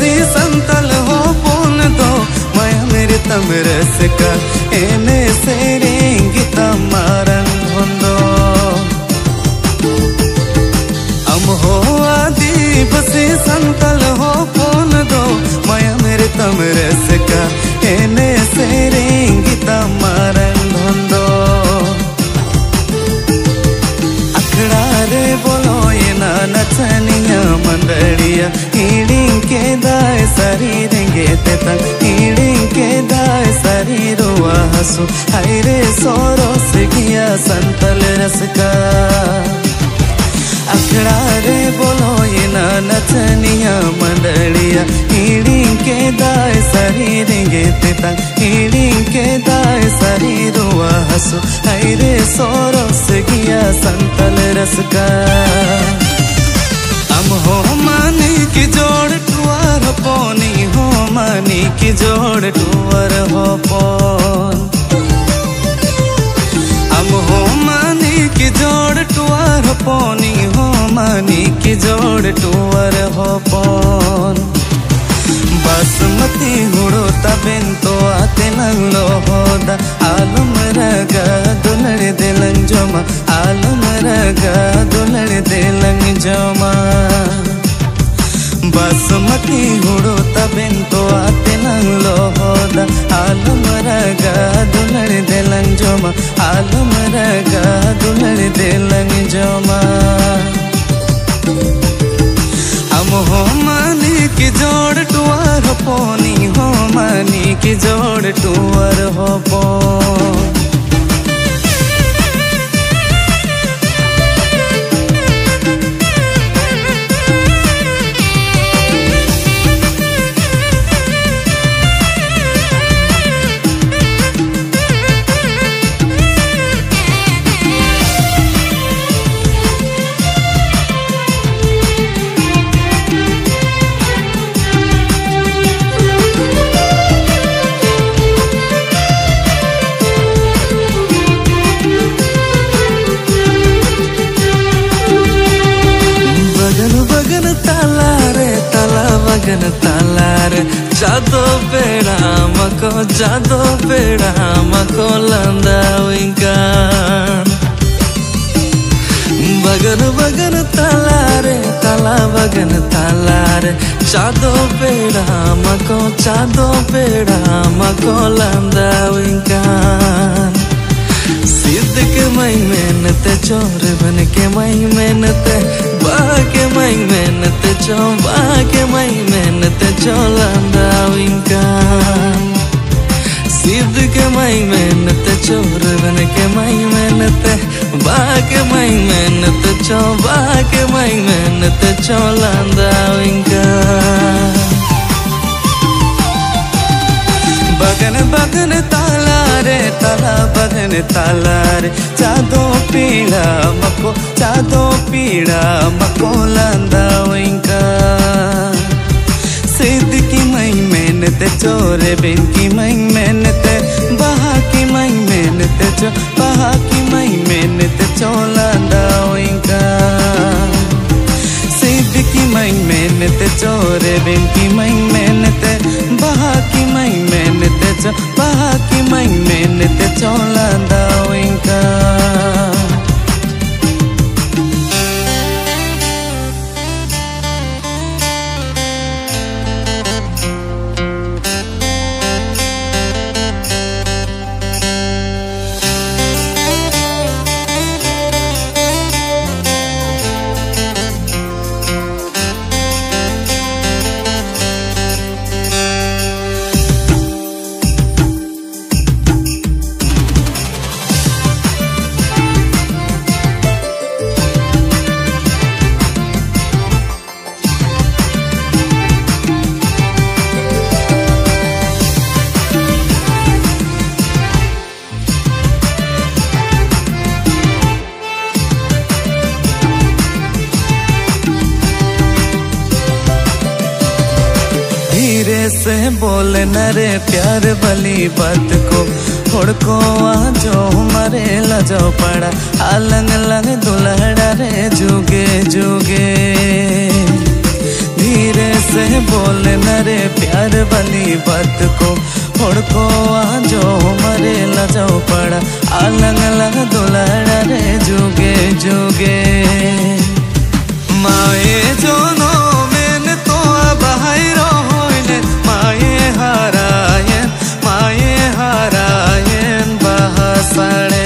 बसी संतल हो पोन दो माया मेरे तमरस का एने सेरेंगी तमारन होंदो अम हो आदि बसी संतल हो पोन दो माया मेरे तमरस का एने सेरेंगी तमारन होंदो अखड़ा रे बोलो ये ना नचनिया मंडलिया हीडिंग के दाए सारी रेंगे ते तंग हीडिंग के दाए सारी रुआ हसू हाय रे सोरो से किया संतल रस का अखड़ा रे बोलो ये ना नचनिया मंडलिया हीडिंग के दाए सारी रेंगे ते तंग हीडिंग के दाए सारी रुआ हसू हाय रे सोरो से किया संतल रस का हम हो मानी की जोड़ टुअर पोनी हो मानी की जोड़ टुअर हो पोन हम हो मानी की जोड़ टुअर पोनी हो मानी की जोड़ टुअर हो पोन बासमती हुड़ो तबेन तो आते नंगलो होदा आलम रगा दुलड़ दिलंग जोमा आलम रगा दुलड़ दिलंग जोमा बासमती हुड़ो तबेन तो आते नंगलो होदा आलम रगा दुलड़ दिलंग जोमा आलम रगा दुलड़ दिलंग जोमा हम हो मानी की जोड़ टुअर पोनी हो मानी की जोड़ टुअर हो पोन बगन तालार जादो बेड़ा मको लंदाविंका बगन बगन तालारे ताला बगन तालार जादो बेड़ा मको लंदाविंका सिद्ध के मई मेहनत चोर बन के मई मेहनत बाके मई मेहनत चो बाके मई मेहनत चो लंदाविंका सिद्ध के मई मेहनत चोर बन के मई मेहनत बाके मई मेहनत चो बाके मई मेहनत चो लंदाविंका बगन बगन तालारे ताला बगन तालारे चादो पीड़ा मको लंदाविंका सिद्ध की मई मेहनत चोरे बिन की मई मेहनत बहा की मई मेहनत चो बहा की मई मेहनत चो लंदाविंका सिद्ध की मई मेहनत चोरे बिन की मई मेहनत बहा की मई मेहनत चो बहा की मई मेहनत चो लंदाविंका धीरे से बोले न रे प्यार वाली बात को होड़को आजो हमारे लजो पड़ा आलंग लंग दुल्हड़ा रे जुगे जुगे धीरे से बोले न रे प्यार वाली बात को उड़को आजो मरे लजाओ पड़ा अलग अलग दुलाड़ा रे जुगे जुगे माए जोनो मैंने तो बहाइरो होइले माए हारायन बहासाड़े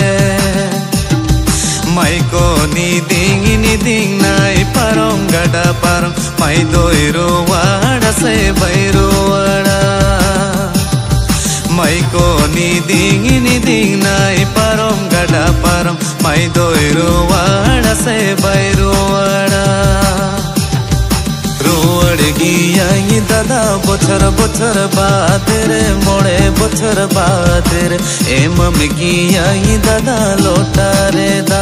माइको निदिंग नाई परम गड़ा परम माई दोइरो वाड़ा से बैरो वाड़ा माइको निदिंग नाई परम गड़ा परम माई दोइरो वाड़ा से बैरो वाड़ा रुवड़ गिया दादा बोछर बोछर बाद रे मोड़े बोछर बाद रे ए मम्मी गिया दादा लोटा रे दा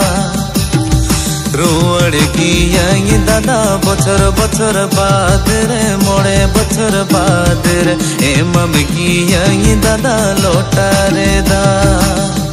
रुवड़ गिया दादा बोछर बोछर बाद रे मोड़े बोछर बाद रे ए मम्मी गिया दादा लोटा रे दा।